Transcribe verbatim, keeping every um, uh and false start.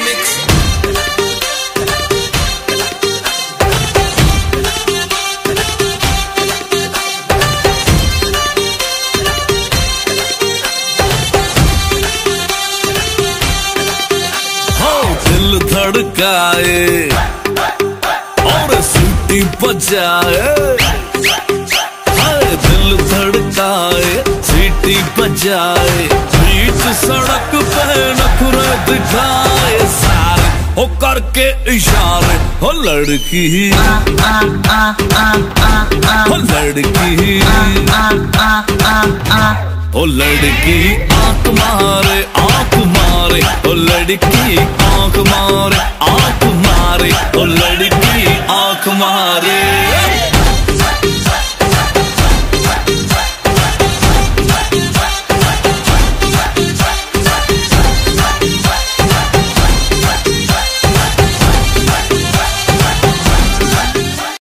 remix। दिल धड़काए और सीटी बजाए, दिल धड़काए सीटी बजाए, बीच सड़क पे नखरे दिखाए सारे हो करके इशारे। हो लड़की हो लड़की ओ लड़की आंख मारे आंख मारे, ओ लड़की आंख मारे आंख मारे, ओ लड़की आंख मारे।